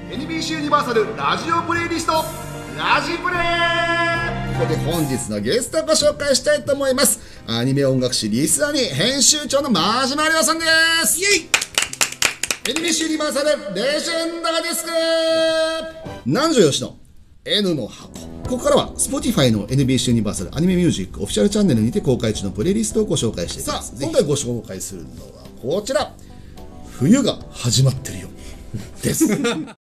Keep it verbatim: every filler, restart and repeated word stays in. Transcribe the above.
エヌビーシー ユニバーサルラジオプレイリストラジプレイ。ここで本日のゲストをご紹介したいと思います。アニメ音楽誌リスナーに編集長の真島亮さんです。イエイ。 エヌビーシー ユニバーサルレジェンドがですね、南條吉野 N の箱。ここからは Spotify の エヌビーシー ユニバーサルアニメミュージックオフィシャルチャンネルにて公開中のプレイリストをご紹介していきます。さあ今回ご紹介するのはこちら、冬が始まってるよです